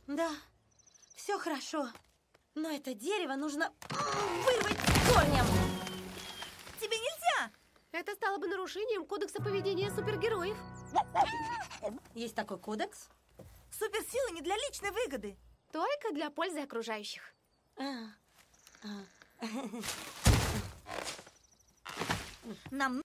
Да, все хорошо. Но это дерево нужно вырвать с корнем. Тебе нельзя! Это стало бы нарушением кодекса поведения супергероев. Есть такой кодекс? Суперсилы не для личной выгоды. Только для пользы окружающих. Нам